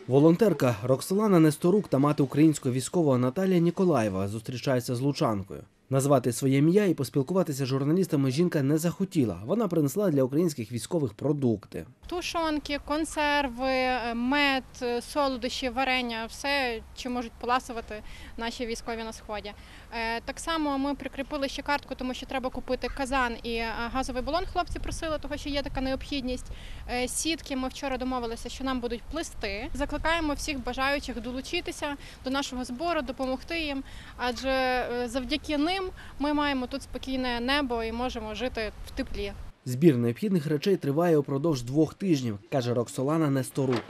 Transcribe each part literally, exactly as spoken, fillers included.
Волонтерка Роксолана Несторук та мати українського військового Наталія Ніколаєва зустрічаються з лучанкою. Назвати своє ім'я і поспілкуватися з журналістами жінка не захотіла. Вона принесла для українських військових продукти. Тушонки, консерви, мед, солодощі, варення – все, чим можуть поласувати наші військові на Сході. Так само ми прикріпили ще картку, тому що треба купити казан і газовий балон. Хлопці просили, тому що є така необхідність. Сітки ми вчора домовилися, що нам будуть плести. Закликаємо всіх бажаючих долучитися до нашого збору, допомогти їм, адже завдяки ним ми маємо тут спокійне небо і можемо жити в теплі. Збір необхідних речей триває упродовж двох тижнів, каже Роксолана Несторук.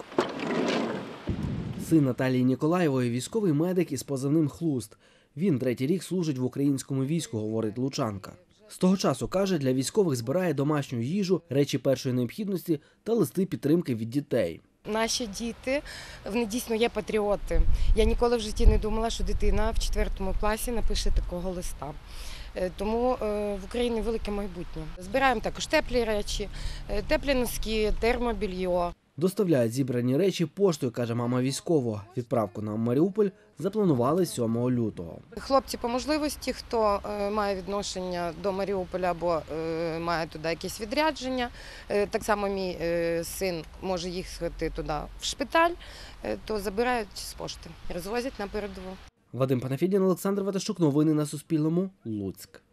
Син Наталії Ніколаєвої – військовий медик із позивним «Хлуст». Він третій рік служить в українському війську, говорить лучанка. З того часу, каже, для військових збирає домашню їжу, речі першої необхідності та листи підтримки від дітей. Наші діти, вони дійсно є патріоти. Я ніколи в житті не думала, що дитина в четвертому класі напише такого листа. Тому в Україні велике майбутнє. Збираємо також теплі речі, теплі носки, термобільйо. Доставляють зібрані речі поштою, каже мама військового. Відправку на Маріуполь запланували сьомого лютого. Хлопці по можливості, хто має відношення до Маріуполя або має туди якесь відрядження, так само мій син може їхати туди в шпиталь, то забирають з пошти, розвозять на передову. Вадим Панафідін, Олександр Ватащук. Новини на Суспільному. Луцьк.